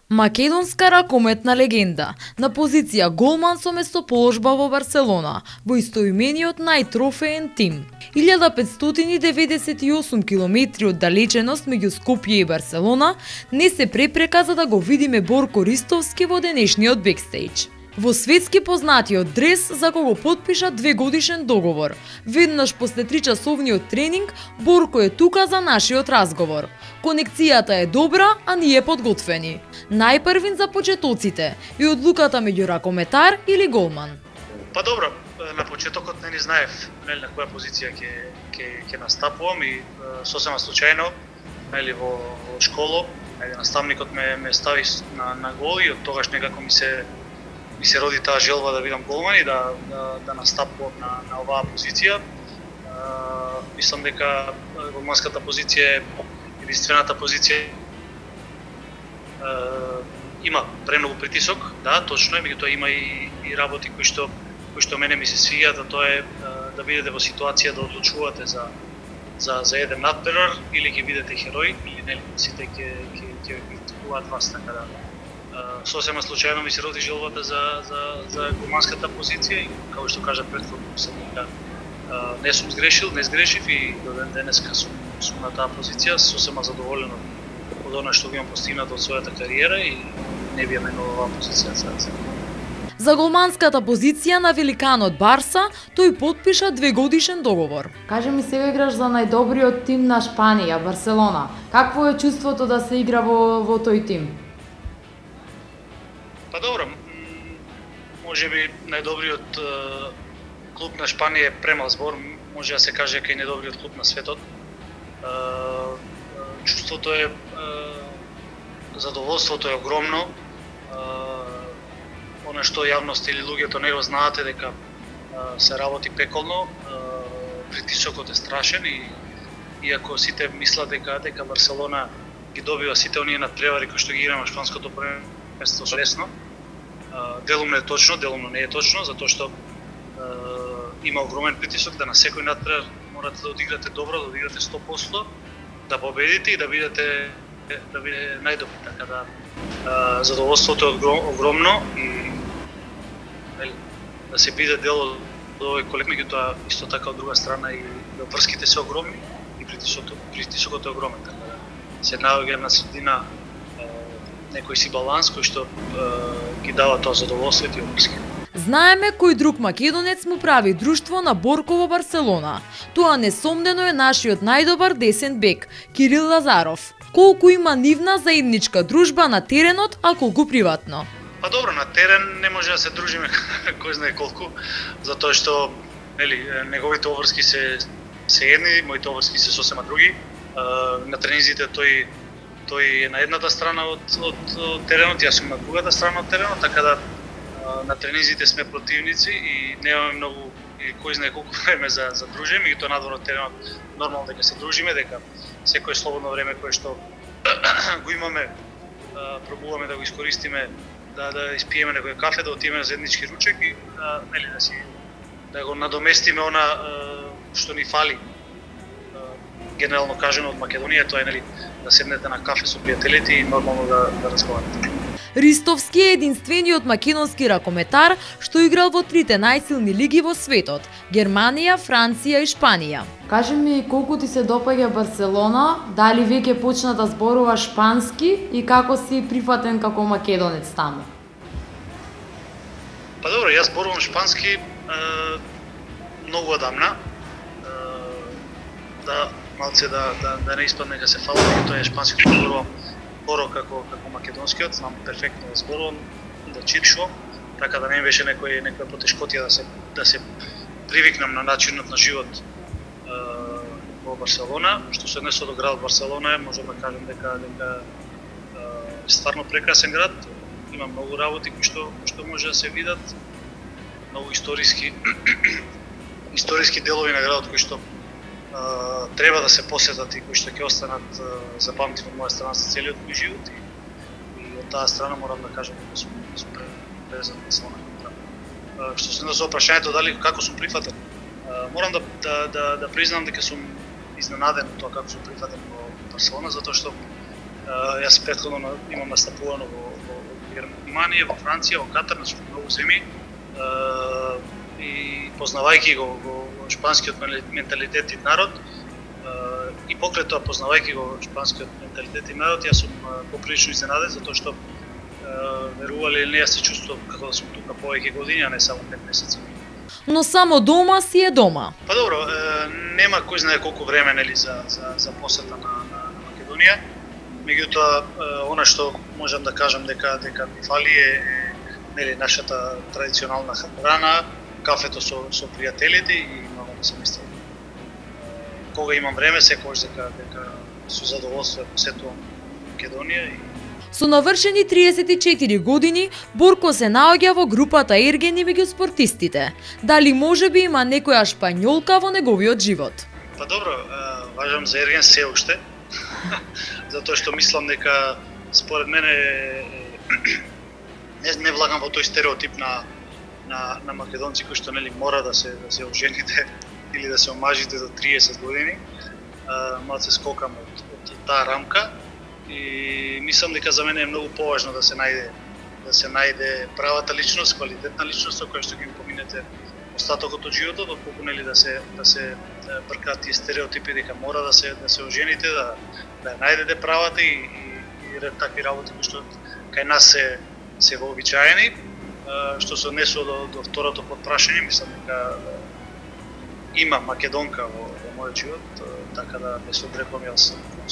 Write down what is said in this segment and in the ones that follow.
Македонска ракометна легенда, на позиција голман со местоположба во Барселона, во истоимениот најтрофеен тим. 1598 километри од далеченост меѓу Скопје и Барселона не се препрека за да го видиме Борко Ристовски во денешниот бекстејдж. Во светски познатиот дрес за кого потпиша 2-годишен договор. Веднаш после 3-часовниот тренинг, Борко е тука за нашиот разговор. Конекцијата е добра, а ние подготвени. Најпрвин за почетоците и одлуката меѓу ракометар или голман. Па добро, на почетокот не знаев на која позиција ќе настапувам и сосема случајно во школо наставникот ме стави на гол и од тогаш некако ми се роди таа желба да бидам голман и да настапувам на оваа позиција. Мислам дека голманската позиција е единствената позиција. Има премногу притисок, да, точно е, меѓутоа има и работи кои што мене ми се свиѓаат, а тоа е да бидете во ситуација да одлучувате за еден надпревар или ќе бидете херој или нели сите ќе критикуваат вас, така да сосема случајно ми се роди желбата за голманската позиција и како што кажа претходно не сум не сгрешив и до ден денеска сум на таа позиција, сосема задоволен од она што имам постигнато од својата кариера и не би менувал оваа позиција сега. За голманската позиција на великанот Барса, тој потпиша 2-годишен договор. Кажи ми, се играш за најдобриот тим на Шпанија, Барселона. Какво е чувството да се игра во тој тим? Па добро, можеби најдобриот клуб на Шпанија е премал збор, може да се каже дека е најдобриот клуб на светот. Чувството е, задоволството е огромно. Она што јавност или луѓето не го знаате дека се работи пеколно, притисокот е страшен и иако сите мислат дека Барселона ги добива сите оние надпревари кои што ги игра на шпанското првенство лесно, делумно е точно, делумно не е точно, затоа што има огромен притисок да на секој надпревар морате да одиграте добро, да одиграте 100%, да победите и да биде најдобри, така да задоволството е огромно и да се биде дел од овој колектив, меѓутоа исто така од друга страна и врските се огромни и притисокот е огромен, така да се наоѓа на средина некој си баланс кој што ги дава тоа задоволство и врски. Знаеме кој друг македонец му прави друштво на Борко во Барселона. Тоа несомнено е нашиот најдобар десен бек, Кирил Лазаров. Колку има нивна заедничка дружба на теренот, а колку приватно? Па добро, на терен не може да се дружиме кој знае колку, затоа што неговите обврски се едни, моите обврски се сосема други. На тренизите тој е на едната страна од теренот, јас сум на другата страна од теренот, така да на тренизите сме противници и немаме многу или кој знае колку време за дружење, меѓутоа надвор од теренот нормално дека се дружиме, дека секое слободно време кое што го имаме пробуваме да го искористиме да испиеме некој кафе, да отидеме на заеднички ручек и да го надоместиме она што ни фали. Генерално кажано од Македонија, тоа е да седнете на кафе со пријателите и нормално да разговарате. Ристовски е единствениот македонски ракометар што играл во трите најсилни лиги во светот – Германија, Франција и Шпанија. Кажи ми, колку ти се допаѓа Барселона, дали веќе почна да зборува шпански и како си прифатен како македонец таму? Па добро, јас зборувам шпански многу одамна. Да малце да не испадне дека се фалам, тоа е шпански што зборувам скоро како македонскиот, знам перфектно да зборувам, да читам, така да не беше некоја потешкотија да се привикнам на начинот на живот во Барселона. Што се однесе до градот Барселона, можам да кажам дека е стварно прекрасен град, има многу работи кои што може да се видат, многу историски делови на градот кои што треба да се посетат и кои што ќе останат запамтени од моја страна за целиот мој живот и од таа страна морам да кажам дека сум презен на Барселона. Што се однесе до прашањето дали како сум прифатен, морам да признам дека сум изненаден од тоа како сум прифатен во Барселона, затоа што Јас претходно имам настапувано во Германија, во Франција, во Катар, значи многу земји. И познавајќи го шпанскиот менталитет и народ, и покрај тоа познавајќи го шпанскиот менталитет и народ, јас сум поприлично изненаден затоа што верувале или не, јас се чувствувам како да сум тука повеќе години, а не само 5 месеци. Но само дома си е дома. Па добро, нема кој знае колку време нели за посета на Македонија. Меѓутоа, она што можам да кажам дека ми фали е нели нашата традиционална храна, кафето со пријателите и многу да се мислам. Кога имам време, секогаш дека со задоволство посетувам Македонија. Со навршени 34 години, Борко се наоѓа во групата Ергени меѓу спортистите. Дали можеби има некоја шпањолка во неговиот живот? Па добро, важам за Ерген се уште. Затоа што мислам дека според мене не влагам во тој стереотип на македонци кои што нели мора да се ожените или да се омажите за 30 години. Малце скокам од таа рамка и мислам дека за мене е многу поважно да се најде правата личност, квалитетна личност која што ги поминете остатокот од животот, отколку нели да се бркаат тие стереотипи дека мора да се ожените, да најдете правата и ред такви работи кои што кај нас се вообичаени. Што се однесува до второто потпрашање, мислам дека има македонка во мојот живот, така да не се одрекувам јас.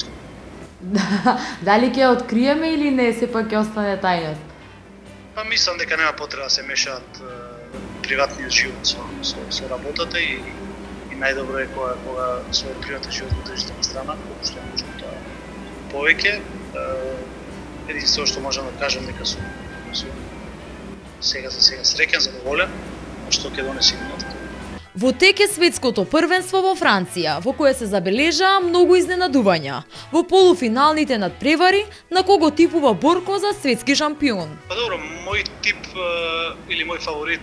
Дали ќе откриеме или не, сепак ќе остане тајност? Па мислам дека нема потреба да се мешаат приватниот живот со работата и најдобро е кога својот приватен живот го држите на страна, колку што е можно тоа повеќе. Единствено што можам да кажам дека сум сега среќен, задоволен, што ќе донесе минатото. Во тек е светското првенство во Франција, во кое се забележаа многу изненадувања. Во полуфиналните надпревари, на кого типува Борко за светски шампион? Па добро, мој тип или мој фаворит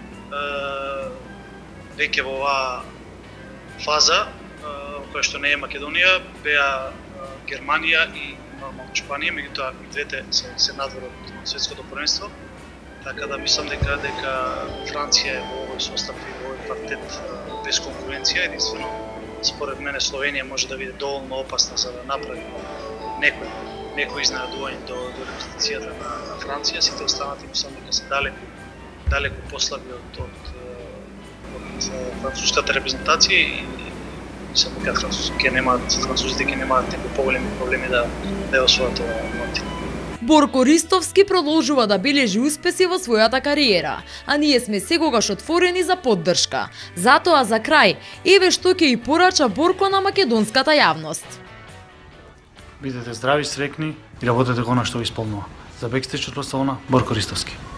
веќе во оваа фаза, која што не е Македонија, беа Германија и нормално Шпанија, меѓутоа и двете се надвор од светското првенство. Така да мислам дека Франција е во овој состав и во овој квартет без конкуренција. Единствено, според мене, Словенија може да биде доволно опасна за да направи некој изненадување до репрезентацијата на Франција. Сите останати мислам дека се далеку послаби од француската репрезентација и мислам дека французите ќе немаат некои поголеми проблеми да ја освојат оваа мотива. Борко Ристовски продолжува да бележи успеси во својата кариера, а ние сме секогаш отворени за поддршка. Затоа за крај, еве што ќе и порача Борко на македонската јавност. Бидете здрави, срекни и работете го на што ви исполнува. За Бекстејџ од Барселона, Борко Ристовски.